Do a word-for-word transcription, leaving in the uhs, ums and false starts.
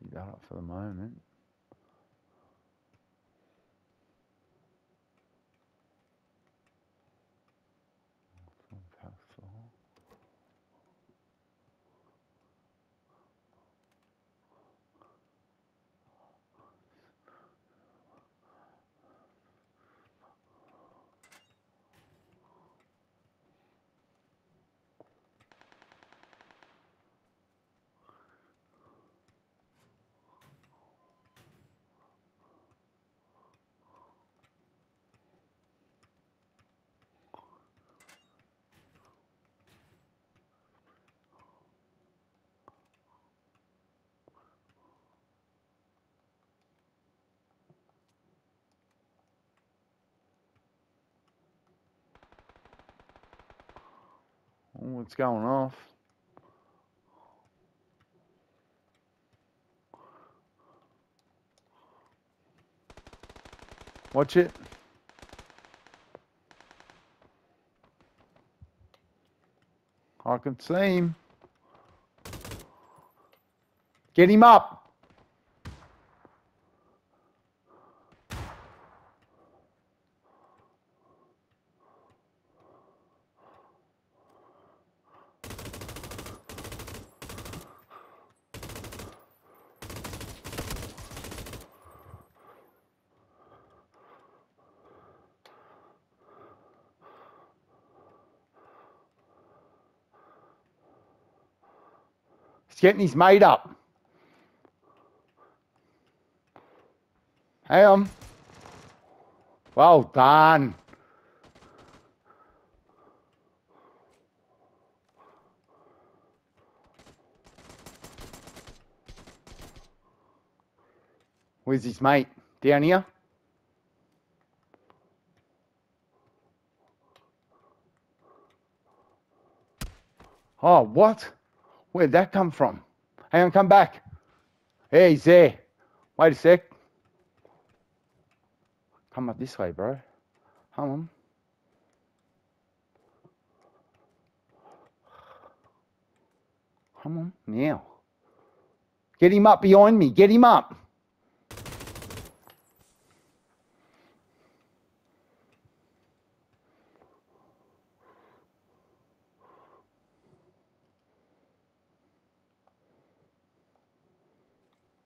Pick that up for the moment. Oh, it's going off. Watch it. I can see him. Get him up. He's getting his mate up. Hang on. Well done. Where's his mate? Down here? Oh, what? Where'd that come from? Hang on, come back. Yeah, he's there. Wait a sec. Come up this way, bro. Come on. Come on, now. Get him up behind me. Get him up.